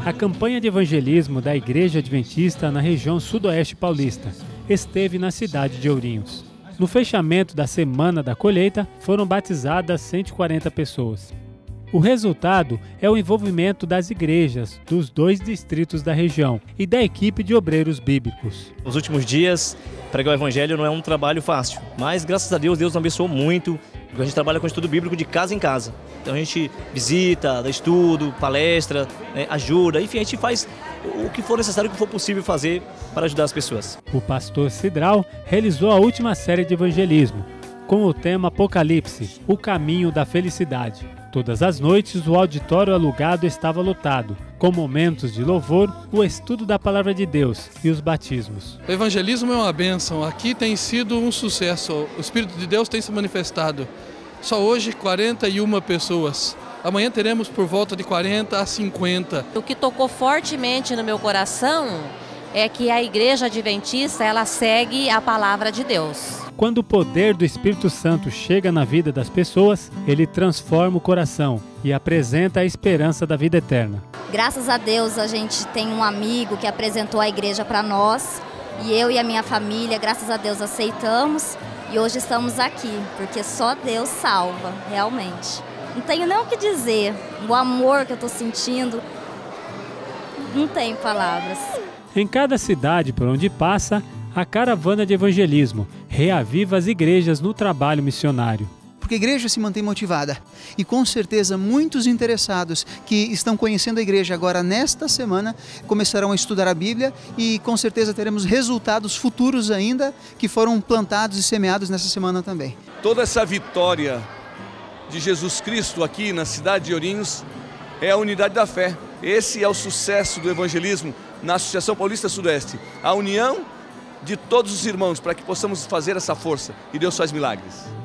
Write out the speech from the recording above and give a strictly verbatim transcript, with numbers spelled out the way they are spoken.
A campanha de evangelismo da Igreja Adventista na região sudoeste paulista esteve na cidade de Ourinhos. No fechamento da Semana da Colheita, foram batizadas cento e quarenta pessoas. O resultado é o envolvimento das igrejas dos dois distritos da região e da equipe de obreiros bíblicos. Nos últimos dias, pregar o evangelho não é um trabalho fácil, mas graças a Deus, Deus nos abençoou muito. A gente trabalha com estudo bíblico de casa em casa. Então a gente visita, dá estudo, palestra, né, ajuda, enfim, a gente faz o que for necessário, o que for possível fazer para ajudar as pessoas. O pastor Cidral realizou a última série de evangelismo, com o tema Apocalipse, o caminho da felicidade. Todas as noites o auditório alugado estava lotado, com momentos de louvor, o estudo da palavra de Deus e os batismos. O evangelismo é uma bênção, aqui tem sido um sucesso, o Espírito de Deus tem se manifestado. Só hoje quarenta e uma pessoas, amanhã teremos por volta de quarenta a cinquenta. O que tocou fortemente no meu coração é que a Igreja Adventista, ela segue a palavra de Deus. Quando o poder do Espírito Santo chega na vida das pessoas, ele transforma o coração e apresenta a esperança da vida eterna. Graças a Deus a gente tem um amigo que apresentou a igreja para nós e eu e a minha família, graças a Deus, aceitamos e hoje estamos aqui, porque só Deus salva, realmente. Não tenho nem o que dizer, o amor que eu estou sentindo, não tenho palavras. Em cada cidade por onde passa, a caravana de evangelismo reaviva as igrejas no trabalho missionário. Porque a igreja se mantém motivada e com certeza muitos interessados que estão conhecendo a igreja agora nesta semana começarão a estudar a Bíblia e com certeza teremos resultados futuros ainda que foram plantados e semeados nessa semana também. Toda essa vitória de Jesus Cristo aqui na cidade de Ourinhos é a unidade da fé. Esse é o sucesso do evangelismo na Associação Paulista Sudoeste. A união de todos os irmãos para que possamos fazer essa força e Deus faz milagres.